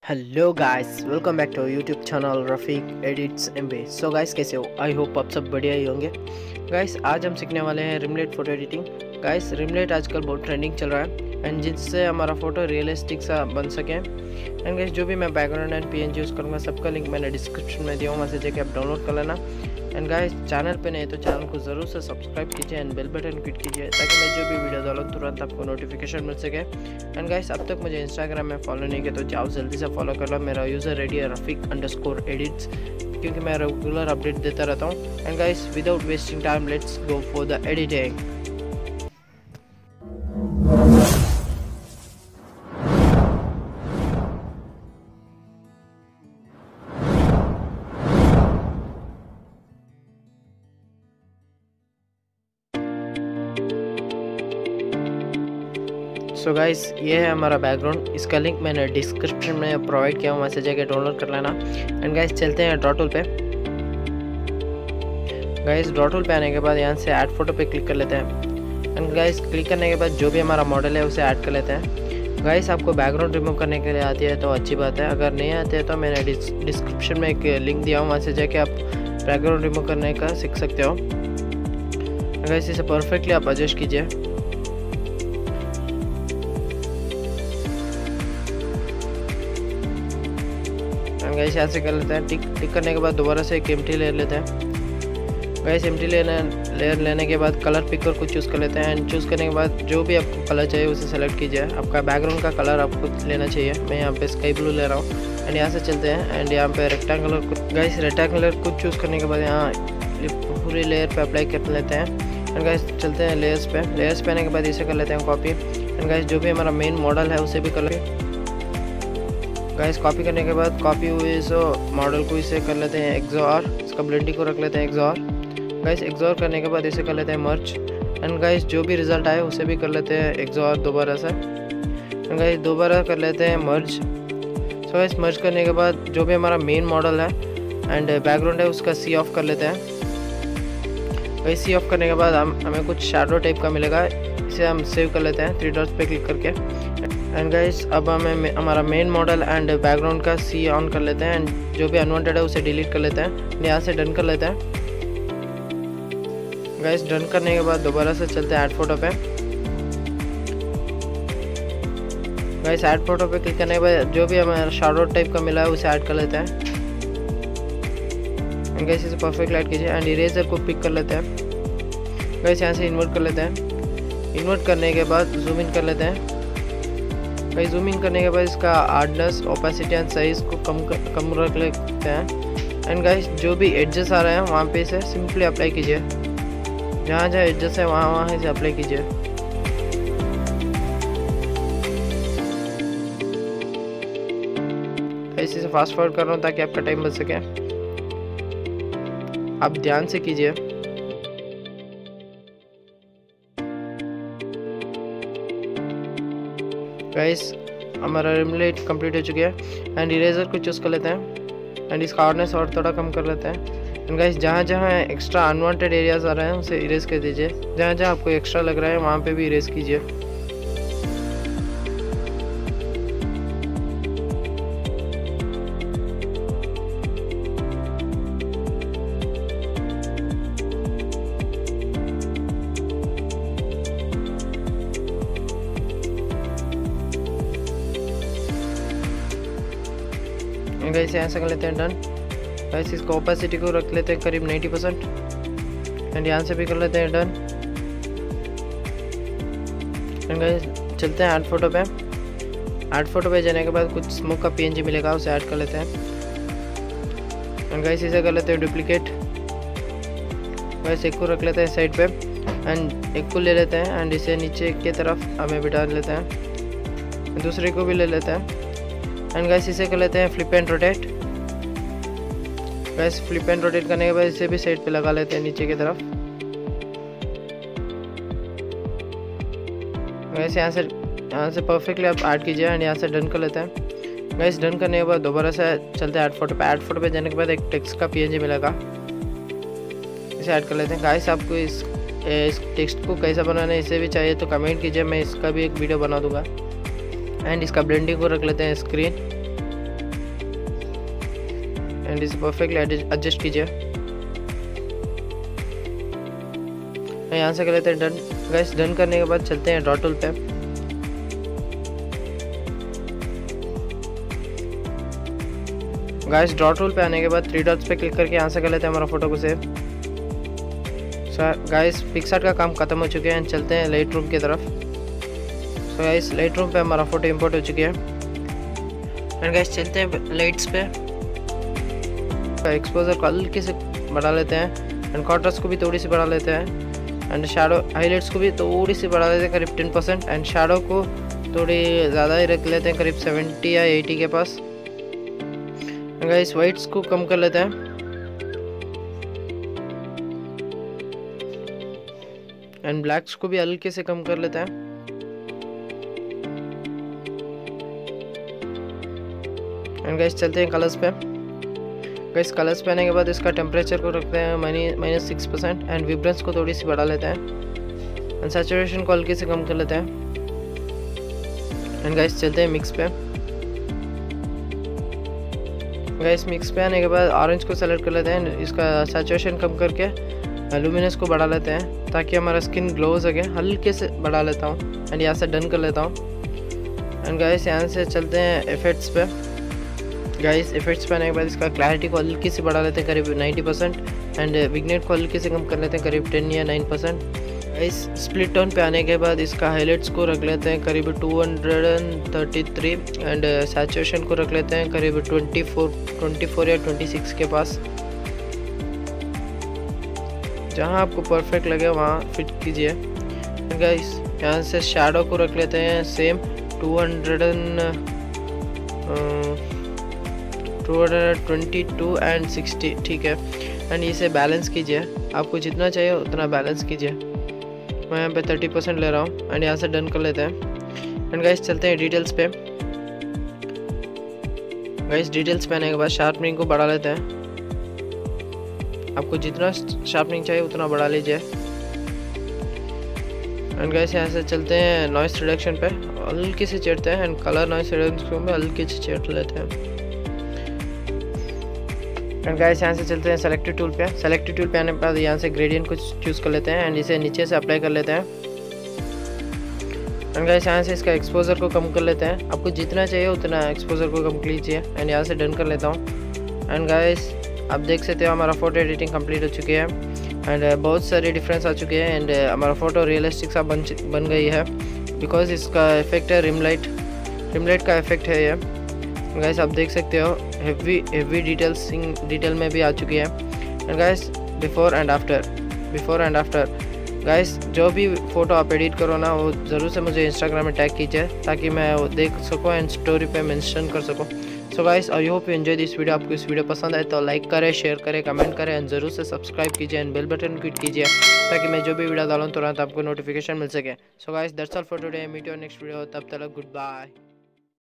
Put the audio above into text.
Hello guys, welcome back to YouTube channel Rafiq edits MB. So guys, कैसे हो? I hope आप सब बढ़िया ही होंगे। गाइस, आज हम सीखने वाले हैं रिमलेट फ़ोटो एडिटिंग। गाइस, रिमलेट आजकल बहुत ट्रेंडिंग चल रहा है एंड जिससे हमारा फ़ोटो रियलिस्टिक सा बन सके। एंड गाइस, जो भी मैं बैकग्राउंड एंड पीएनजी यूज़ करूँगा सबका लिंक मैंने डिस्क्रिप्शन में दिया हूँ, वहाँ से जाके आप डाउनलोड कर लेना। एंड गाइस, चैनल पे नहीं तो चैनल को ज़रूर से सब्सक्राइब कीजिए एंड बेल बटन क्लिक कीजिए ताकि मैं जो भी वीडियो डालूँ तुरंत आपको नोटिफिकेशन मिल सके। एंड गाइस, अब तक मुझे इंस्टाग्राम में फॉलो नहीं किया तो जाओ जल्दी से फॉलो कर लो। मेरा यूज़र आईडी है रफ़ीक_एडिट्स, क्योंकि मैं रेगुलर अपडेट देता रहता हूँ। And guys, without wasting time let's go for the editing. So guys, ये है हमारा बैकग्राउंड। इसका लिंक मैंने डिस्क्रिप्शन में प्रोवाइड किया हूँ, वहाँ से जाके डाउनलोड कर लेना। एंड गाइस, चलते हैं ड्रॉ टूल पे। गाइस, ड्रॉ टूल पे आने के बाद यहाँ से ऐड फोटो पे क्लिक कर लेते हैं। एंड गाइस, क्लिक करने के बाद जो भी हमारा मॉडल है उसे ऐड कर लेते हैं। गाइस, आपको बैकग्राउंड रिमूव करने के लिए आती है तो अच्छी बात है, अगर नहीं आती है तो मैंने डिस्क्रिप्शन में एक लिंक दिया हूँ, वहाँ से जाके आप बैकग्राउंड रिमूव करने का सीख सकते हो। गाइस, इसे परफेक्टली आप एडजस्ट कीजिए। गाइस, यहाँ से कर लेते हैं टिक करने के बाद दोबारा से एक एम्प्टी लेयर लेते हैं। गाइस, एम्प्टी लेयर लेने के बाद कलर पिकर को चूज़ कर लेते हैं। एंड चूज़ करने के बाद जो भी आपको कलर चाहिए उसे सेलेक्ट कीजिए। आपका बैकग्राउंड का कलर आपको लेना चाहिए। मैं यहाँ पे स्काई ब्लू ले रहा हूँ। एंड यहाँ से चलते हैं एंड यहाँ पे रेक्टेंगुलर को गाइस रेक्टेंगुलर को चूज़ करने के बाद यहाँ पूरी लेयर पे अप्लाई कर लेते हैं। एंड गाइस, चलते हैं लेयर्स पे आने के बाद इसे कर लेते हैं कॉपी। एंड गाइस, जो भी हमारा मेन मॉडल है उसे भी कर लेते हैं। गाइस, कॉपी करने के बाद कॉपी हुए इस मॉडल को इसे कर लेते हैं एक्सोर, इसका ब्लेंडिंग को रख लेते हैं एक्सोर। गाइस, एक्सोर करने के बाद इसे कर लेते हैं मर्ज। एंड गाइस, जो भी रिजल्ट आए उसे भी कर लेते हैं एक्सोर दोबारा से। एंड गाइस, दोबारा कर लेते हैं मर्ज। सो गाइस, मर्ज करने के बाद जो भी हमारा मेन मॉडल है एंड बैकग्राउंड है उसका सी ऑफ कर लेते हैं। गाइस, सी ऑफ करने के बाद हमें कुछ शैडो टाइप का मिलेगा, इसे हम सेव कर लेते हैं 3 डॉट्स पे क्लिक करके। एंड गाइस, अब हमें हमारा मेन मॉडल एंड बैकग्राउंड का सी ऑन कर लेते हैं एंड जो भी अनवांटेड है उसे डिलीट कर लेते हैं। यहाँ से डन कर लेते हैं। गाइस, डन करने के बाद दोबारा से चलते हैं ऐड फोटो पे। गाइस, ऐड फोटो पे क्लिक करने के बाद जो भी हमारा शैडो टाइप का मिला है उसे ऐड कर लेते हैं। एंड गाइस, इसे परफेक्ट ऐड कीजिए एंड इरेजर को पिक कर लेते हैं। गाइस, यहाँ से इन्वर्ट कर लेते हैं। इन्वर्ट करने के बाद जूम इन कर लेते हैं। गाइस, जूम इन करने के बाद इसका हार्डनेस, ओपेसिटी एंड साइज को कम रख लेते हैं। एंड गाइस, जो भी एडजस्ट आ रहे हैं वहाँ पे इसे सिंपली अप्लाई कीजिए। जहाँ एडजस्ट है वहाँ इसे अप्लाई कीजिए। गाइस, इसे फास्ट फॉरवर्ड कर रहा हूँ ताकि आपका टाइम बच सके। आप ध्यान से कीजिए। गाइस, हमारा रिमलेट कंप्लीट हो चुकी है। एंड इरेजर को चूज़ कर लेते हैं एंड इसका हार्डनेस और थोड़ा कम कर लेते हैं। एंड गाइस, जहाँ एक्स्ट्रा अनवांटेड एरियाज आ रहे हैं उसे इरेज कर दीजिए। जहाँ आपको एक्स्ट्रा लग रहा है वहाँ पे भी इरेज कीजिए। गाइस, यहाँ से कर लेते हैं डन। गाइस, इसको ओपेसिटी को रख लेते हैं करीब 90% एंड यहाँ से भी कर लेते हैं डन। एंड गाइस, चलते हैं ऐड फोटो पे। ऐड फोटो पे जाने के बाद कुछ स्मोक का पीएनजी मिलेगा, उसे ऐड कर लेते हैं। एंड गाइस, इसे कर लेते हैं डुप्लीकेट। गाइस, एक को रख लेते हैं साइड पे एंड एक को ले लेते हैं एंड इसे नीचे की तरफ हमें बिठा लेते हैं। दूसरे को भी ले लेते हैं। एंड गाइस, इसे कर लेते हैं flip and rotate. Guys, flip and rotate करने के बाद इसे भी साइड पे लगा लेते हैं नीचे की तरफ। गाइस, यहाँ से परफेक्टली आप ऐड कीजिए एंड यहाँ से डन कर लेते हैं। गाइस, डन करने के बाद दोबारा से चलते हैं ऐड फोटो पे। ऐड फोटो पे जाने के बाद एक टेक्स्ट का पीएनजी मिलेगा, इसे ऐड कर लेते हैं। गाइस, आपको इस टेक्स्ट को कैसा बनाना है इसे भी चाहिए तो कमेंट कीजिए, मैं इसका भी एक वीडियो बना दूंगा। एंड इसका ब्लेंडिंग को रख लेते हैं स्क्रीन। एंड इसे परफेक्टली एडजस्ट कीजिए। यहाँ से कर लेते हैं डन। गाइस डन करने के बाद चलते हैं ड्रॉ टूल पे। गाइस ड्रॉ टूल पे आने के बाद 3 डॉट्स पे क्लिक करके यहाँ से कर लेते हैं हमारा फोटो को सेव। गाइस पिक्सआर्ट का काम खत्म हो चुके हैं, चलते हैं लाइट रूम की तरफ। सो गाइस लाइट रूम पे हमारा फोटो इंपोर्ट हो चुकी है एंड गाइस चलते हैं लाइट्स पे। एक्सपोजर को हल्के से बढ़ा लेते हैं एंड कॉन्ट्रास्ट को भी थोड़ी सी बढ़ा लेते हैं एंड शैडो हाईलाइट्स को भी थोड़ी सी बढ़ा लेते हैं करीब 10% एंड शैडो को थोड़ी ज़्यादा ही रख लेते हैं करीब 70 या 80 के पास। गाइस वाइट्स को कम कर लेते हैं एंड ब्लैक्स को भी हल्के से कम कर लेते हैं एंड गाइस चलते हैं कलर्स पे। गाइस कलर्स पे आने के बाद इसका टेम्परेचर को रखते हैं -6% एंड विब्रेंस को थोड़ी सी बढ़ा लेते हैं एंड सैचुरेशन को हल्के से कम कर लेते हैं एंड गाइस चलते हैं मिक्स पे। गाइस मिक्स पे आने के बाद ऑरेंज को सेलेक्ट कर लेते हैं, इसका सैचुरेशन कम करके लुमिनस को बढ़ा लेते हैं ताकि हमारा स्किन ग्लो हो सके। हल्के से बढ़ा लेता हूँ एंड यहाँ से डन कर लेता हूँ एंड गाइस यहाँ से चलते हैं इफेक्ट्स पे। गाइस इफेक्ट्स पे आने के बाद इसका क्लैरिटी को हल्की से बढ़ा लेते हैं करीब 90% एंड विग्नेट को हल्के से कम कर लेते हैं करीब 10 या 9%। गाइस स्प्लिट टोन पे आने के बाद इसका हाईलाइट्स को रख लेते हैं करीब 233 एंड सैचुरेशन को रख लेते हैं करीब 24 या 26 के पास। जहाँ आपको परफेक्ट लगे वहाँ फिट कीजिए। गाइस यहाँ से शैडो को रख लेते हैं सेम 222 एंड 60, ठीक है। एंड इसे बैलेंस कीजिए, आपको जितना चाहिए उतना बैलेंस कीजिए। मैं यहाँ पे 30% ले रहा हूँ एंड यहाँ से डन कर लेते हैं एंड गाइस चलते हैं डिटेल्स पे। गाइस डिटेल्स पे आने के बाद शार्पनिंग को बढ़ा लेते हैं, आपको जितना शार्पनिंग चाहिए उतना बढ़ा लीजिए एंड गाइस यहाँ से चलते हैं नॉइस रिडक्शन पे, हल्के से चढ़ते हैं एंड कलर नॉइस रिडक्शन पे हल्के से चढ़ लेते हैं एंड गाइस यहाँ से चलते हैं सेलेक्टिव टूल पे। सेलेक्टिव टूल पे आने के बाद यहाँ से ग्रेडियंट को चूज़ कर लेते हैं एंड इसे नीचे से अप्लाई कर लेते हैं एंड गाइस यहाँ से इसका एक्सपोजर को कम कर लेते हैं, आपको जितना चाहिए उतना एक्सपोजर को कम कीजिए एंड यहाँ से डन कर लेता हूँ एंड गाइस आप देख सकते हो हमारा फ़ोटो एडिटिंग कंप्लीट हो चुकी है एंड बहुत सारे डिफरेंस आ चुके हैं एंड हमारा फ़ोटो रियलिस्टिक सा बन गई है बिकॉज इसका इफेक्ट है रिम लाइट का इफेक्ट है ये। गाइस आप देख सकते हो हेवी डिटेल में भी आ चुकी है and guys before and after. Guys जो भी फ़ोटो आप एडिट करो ना वो ज़रूर से मुझे इंस्टाग्राम में टैग कीजिए ताकि मैं वो देख सकूँ एंड स्टोरी पे मेंशन कर सकूँ। So guys I hope you enjoy this video. आपको इस वीडियो पसंद आए तो लाइक करें, शेयर करें, कमेंट करें एंड ज़रूर से सब्सक्राइब कीजिए एंड बेल बटन क्लिक कीजिए ताकि मैं जो भी वीडियो डालूँ तुरंत आपको नोटिफिकेशन मिल सके। So guys that's all for today, meet you next video, तब तक गुड बाय।